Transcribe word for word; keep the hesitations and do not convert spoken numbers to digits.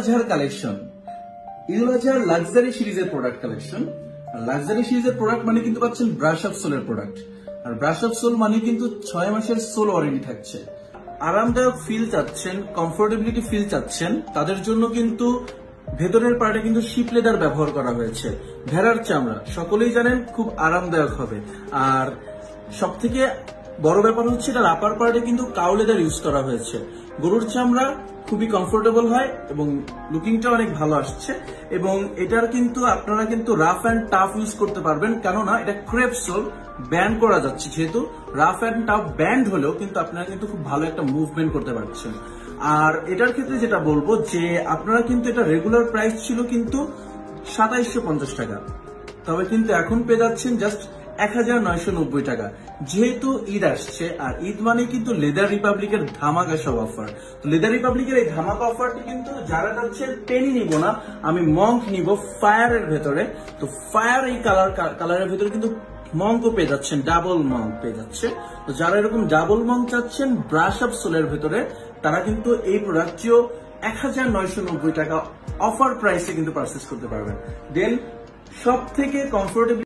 বাজার কালেকশন। ঈদুল আজহার লাক্সারি সিরিজের প্রোডাক্ট কালেকশন। লাক্সারি সিরিজের প্রোডাক্ট মানে কিন্তু পাচ্ছেন ব্রাশ আপ সোলের প্রোডাক্ট, আর ব্রাশ আপ সোল মানে কিন্তু ছয় মাসের সোল ওয়ারেন্টি থাকছে। আরামদায়ক ফিল চাচ্ছেন, কমফোর্টেবিলিটি ফিল চাচ্ছেন, তাদের জন্য কিন্তু ভেতরের পার্টে কিন্তু শিপ লেদার ব্যবহার করা হয়েছে, ভেড়ার চামড়া। সকলেই জানেন খুব আরামদায়ক হবে। আর সব থেকে বড় ব্যাপার হচ্ছে এটার আপার পার্টে কিন্তু কাউ লেদার ইউজ করা হয়েছে। গরুর চামড়া খুবই কমফোর্টেবল হয় এবং লুকিংটা অনেক ভালো আসছে। এবং এটার কিন্তু আপনারা কিন্তু রাফ অ্যান্ড টাফ ইউজ করতে পারবেন, কেননা এটা ক্রেপ সোল ব্যান্ড করা যাচ্ছে। যেহেতু রাফ অ্যান্ড টাফ ব্যান্ড হলেও কিন্তু আপনারা কিন্তু খুব ভালো একটা মুভমেন্ট করতে পারছেন। আর এটার ক্ষেত্রে যেটা বলবো যে আপনারা কিন্তু এটা রেগুলার প্রাইস ছিল কিন্তু সাতাইশশো পঞ্চাশ টাকা, তবে কিন্তু এখন পেয়ে যাচ্ছেন জাস্ট এক হাজার নয়শো নব্বই টাকা। যেহেতু ঈদ আসছে, আর ঈদ মানে কিন্তু লেদার রিপাবলিকের ধামাকা সব অফার। তো লেদার রিপাবলিকের এই ধামাকা অফারটি কিন্তু যারা যাচ্ছে পেনি নিব না, আমি মঙ্ক নিব ফায়ারের ভেতরে। তো ফায়ার এই কালার কালারের ভেতরে কিন্তু মঙ্কও পেয়ে যাচ্ছেন, ডাবল মঙ্ক পেয়ে যাচ্ছে। তো যারা এরকম ডাবল মঙ্ক চাচ্ছেন ব্রাশ আপ সোলের ভেতরে, তারা কিন্তু এই প্রোডাক্টটিও এক হাজার নয়শো নব্বই টাকা অফার প্রাইসে কিন্তু পারচেস করতে পারবেন। দেন সব থেকে কমফোর্টেবল